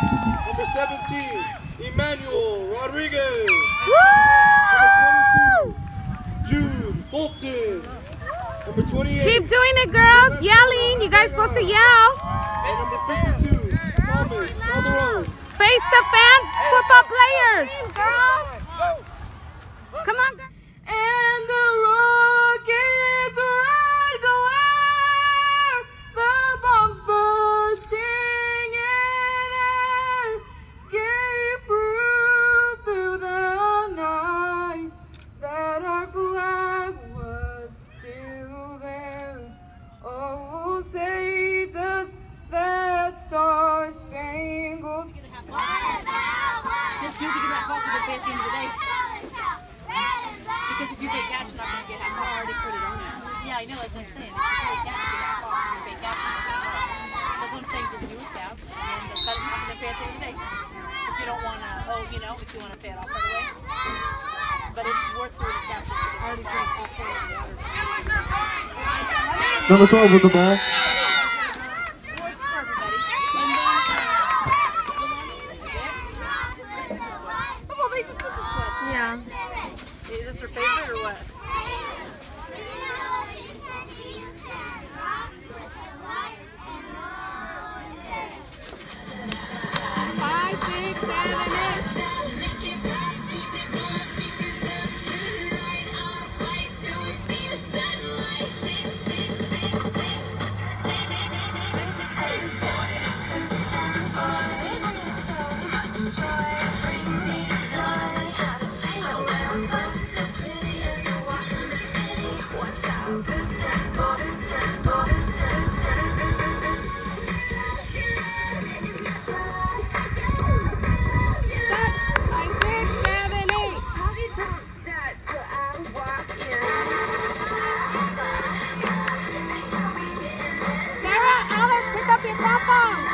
Number 17, Emmanuel Rodriguez. Woo! Number 22, Jude Fulton. Number 28. Keep doing it, girls. Yelling. You guys supposed to yell. And number 52, Thomas Calderon. Face the fans, football players. Girls. Come on, girls. And the rockets red glare, the bombs bursting in air, gave proof through the night that our flag was still there. Oh, say does that star-spangled Just do to get that ball to the at the end of the day. Because if you play catch, you're not going to get that far. I already put it on there. Yeah, I know, that's what I'm saying. If you play catch, you get that far. If you play catch, you get that far. That's what I'm saying, just do a tap. And then cut it off and pay at the end of the day. If you don't want to, if you want to pay it off right away. But it's worth doing a tap just to already drink all 4 of the water. Number 12 with the ball. Yeah. Is this her favorite or what? 5, 6, 7, 8. Sarah, Alice, pick up your pom-poms.